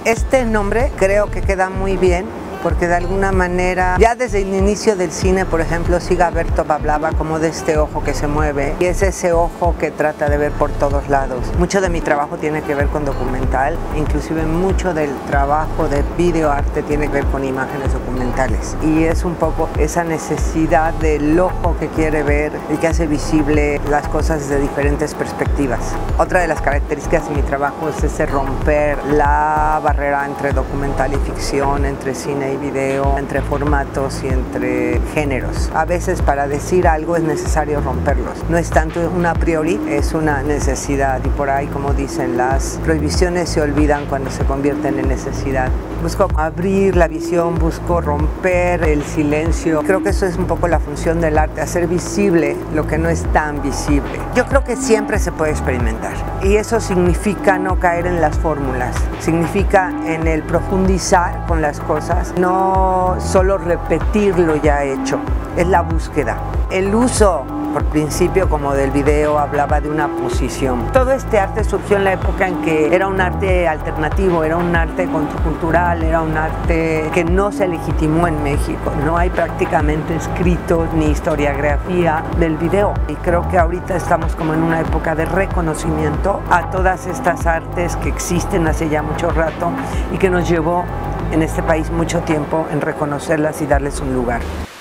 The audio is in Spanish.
Este nombre creo que queda muy bien porque de alguna manera, ya desde el inicio del cine, por ejemplo, Siga Bertov hablaba como de este ojo que se mueve y es ese ojo que trata de ver por todos lados. Mucho de mi trabajo tiene que ver con documental, inclusive mucho del trabajo de videoarte tiene que ver con imágenes documentales y es un poco esa necesidad del ojo que quiere ver y que hace visible las cosas desde diferentes perspectivas. Otra de las características de mi trabajo es ese romper la barrera entre documental y ficción, entre cine y video, entre formatos y entre géneros. A veces para decir algo es necesario romperlos. No es tanto un a priori, es una necesidad y por ahí, como dicen, las prohibiciones se olvidan cuando se convierten en necesidad. Busco abrir la visión, busco romper el silencio. Creo que eso es un poco la función del arte, hacer visible lo que no es tan visible. Yo creo que siempre se puede experimentar y eso significa no caer en las fórmulas, significa en el profundizar con las cosas, no solo repetir lo ya hecho, es la búsqueda. El uso, por principio, como del video, hablaba de una posición. Todo este arte surgió en la época en que era un arte alternativo, era un arte contracultural, era un arte que no se legitimó en México. No hay prácticamente escritos ni historiografía del video. Y creo que ahorita estamos como en una época de reconocimiento a todas estas artes que existen hace ya mucho rato y que nos llevó en este país mucho tiempo en reconocerlas y darles un lugar.